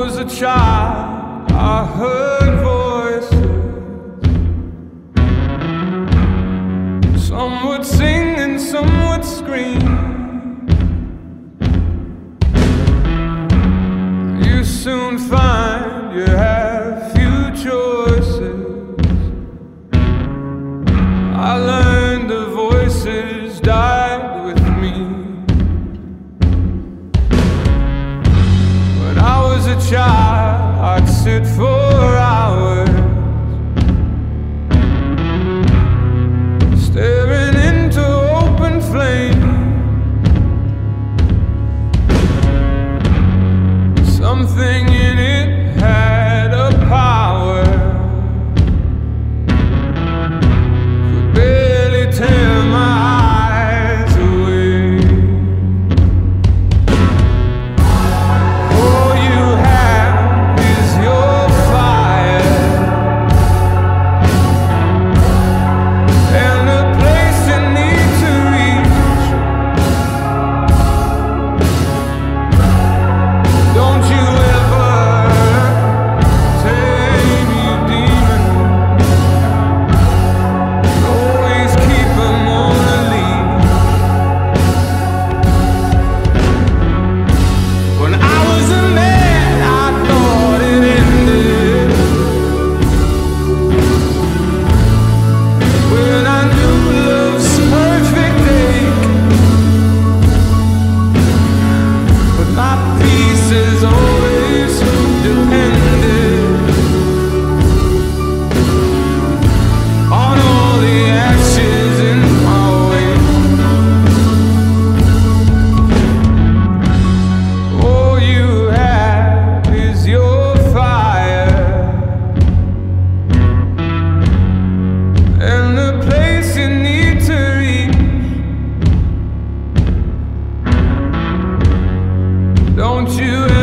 was a child, I heard voices. Some would sing and some would scream. You soon find you have few choices. I learned the voices died with me. When I was a child, I'd sit for hours staring into open flame. Something in it had a power, could barely tear my eyes away. All you have is your fire and the place you need to reach. Don't you ever tame you demon, always keep them on the lead. When I was a man, I thought it ended. When I knew love's perfect ache, but my peace has always depended on all the ashes in my way. All you have is your fire and the place you need to reach. Don't you